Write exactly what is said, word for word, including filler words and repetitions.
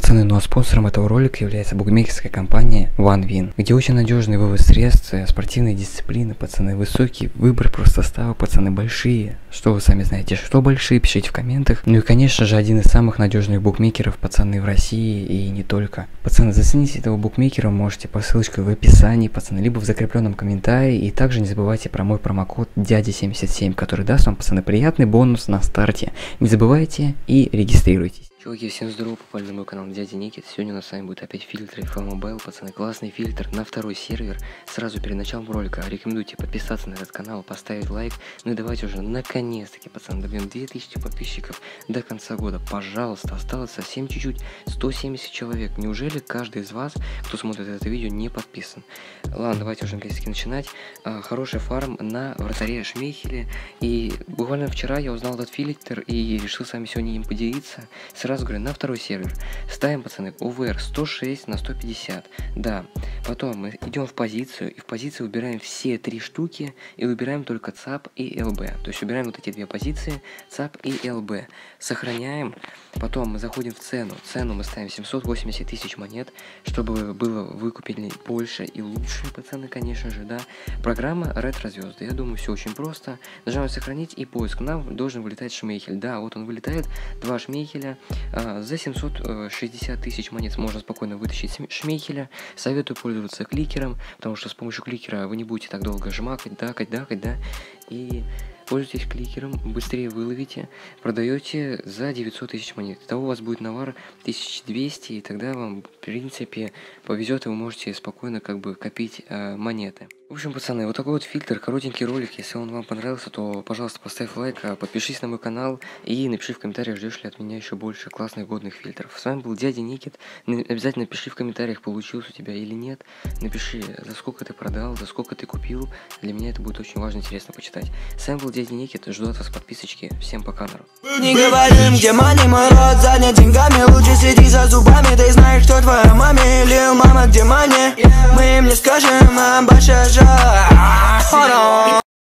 Пацаны, ну а спонсором этого ролика является букмекерская компания OneWin, где очень надежный вывод средств, спортивные дисциплины, пацаны, высокий выбор просто состава, пацаны, большие. Что вы сами знаете, что большие, пишите в комментах. Ну и конечно же один из самых надежных букмекеров, пацаны, в России и не только. Пацаны, зацените этого букмекера можете по ссылочке в описании, пацаны, либо в закрепленном комментарии. И также не забывайте про мой промокод дядя семьдесят семь, который даст вам, пацаны, приятный бонус на старте. Не забывайте и регистрируйтесь. Чуваки, всем здорово, попали на мой канал Дядя Никит. Сегодня у нас с вами будет опять фильтры Mobile, пацаны, классный фильтр на второй сервер. Сразу перед началом ролика рекомендуйте подписаться на этот канал, поставить лайк. Ну и давайте уже наконец-таки, пацаны, добьем две тысячи подписчиков до конца года. Пожалуйста, осталось совсем чуть-чуть, сто семьдесят человек. Неужели каждый из вас, кто смотрит это видео, не подписан? Ладно, давайте уже наконец-таки начинать. А, хороший фарм на вратаре Шмейхеле. И буквально вчера я узнал этот фильтр и решил с вами сегодня им поделиться. Сразу говорю, на второй сервер ставим, пацаны, о вэ эр сто шесть на сто пятьдесят. Да, потом мы идем в позицию, и в позицию выбираем все три штуки, и выбираем только цап и эл бэ. То есть убираем вот эти две позиции, цап и эл бэ. Сохраняем, потом мы заходим в цену. Цену мы ставим семьсот восемьдесят тысяч монет, чтобы было выкупили больше и лучше, пацаны, конечно же, да. Программа ретро-звезды. Я думаю, все очень просто. Нажимаем сохранить и поиск. Нам должен вылетать Шмейхель. Да, вот он вылетает, два Шмейхеля. А, за семьсот шестьдесят тысяч монет можно спокойно вытащить Шмейхеля. Советую пользоваться кликером, потому что с помощью кликера вы не будете так долго жмакать, дакать, дакать, да. И пользуйтесь кликером, быстрее выловите, продаете за девятьсот тысяч монет. Итого у вас будет навар тысяча двести, и тогда вам, в принципе, повезет, и вы можете спокойно как бы копить э, монеты. В общем, пацаны, вот такой вот фильтр, коротенький ролик. Если он вам понравился, то, пожалуйста, поставь лайк, подпишись на мой канал и напиши в комментариях, ждешь ли от меня еще больше классных годных фильтров. С вами был Дядя Никит. Обязательно напиши в комментариях, получилось у тебя или нет. Напиши, за сколько ты продал, за сколько ты купил. Для меня это будет очень важно, интересно почитать. С вами был Дядя Никит, жду от вас подписочки. Всем пока, народ. Не говорим, где мани, мой рот занят деньгами. Лучше следи за зубами, ты знаешь, кто твоя мама. Или мама, где мани, мы им не скажем, а большая жаль. Hold on.